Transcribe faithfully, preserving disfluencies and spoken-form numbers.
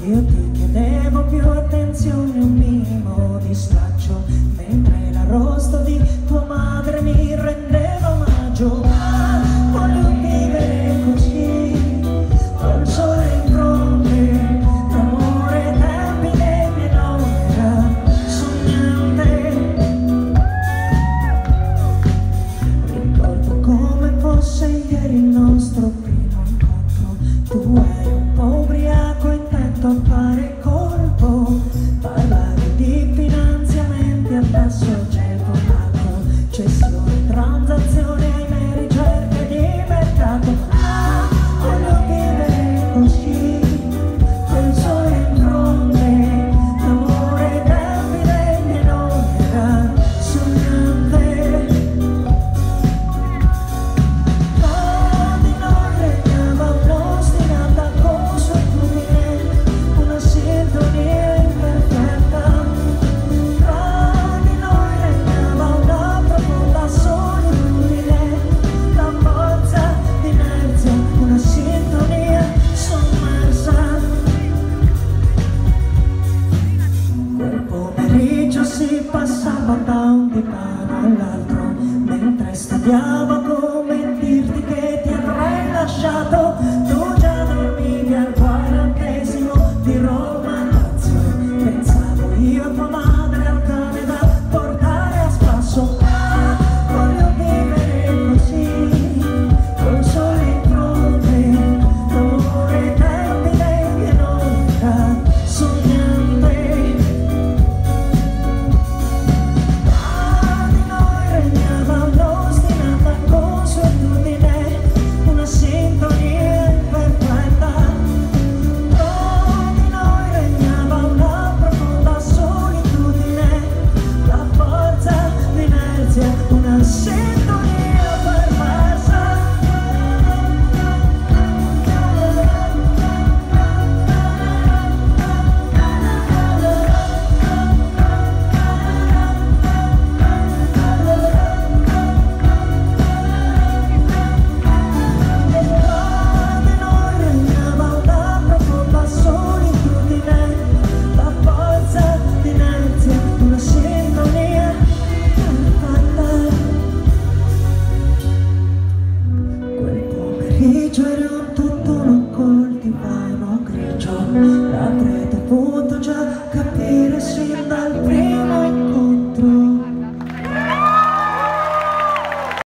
Io ti chiedevo più attenzione, un minimo di straccio, mentre l'arrosto di tua madre mi rendeva omaggio. Ah, voglio vivere così, col sole in fronte, l'amore ai tempi dei miei non era sognante. Ricordo come fosse ieri il nostro primo incontro, tu eri un po' ubriaco, intento a fare colpo, parlavi di finanziamenti a tasso agevolato, cessione, transazione, ahimè, ricerche di mercato. Ah, voglio vivere così, col sole in fronte, l'amore ai tempi dei miei non era sognante. Tra di noi regnava un'ostinata consuetudine, una sintonia imperfetta. Tra di noi regnava una profonda solitudine, la forza d'inerzia, una sintonia sommersa. Quel pomeriggio si passava da un divano all'altro, mentre studiavo come dirti che ti avrei lasciato. Tu già dormivi al quarantesimo di Roma Lazio, pensavo io a tua madre al cane da portare a spasso. Ah, voglio vivere così, col sole in fronte, l'amore ai tempi dei miei non era sognante. Tra di noi regnava un'ostinata consuetudine, una sintonia imperfetta. Tra di noi regnava una profonda solitudine, la forza d'inerzia, una sintonia perversa. Tra di noi regnava una profonda solitudine, la forza d'inerzia, una sintonia perfetta. Quel pomeriggio ero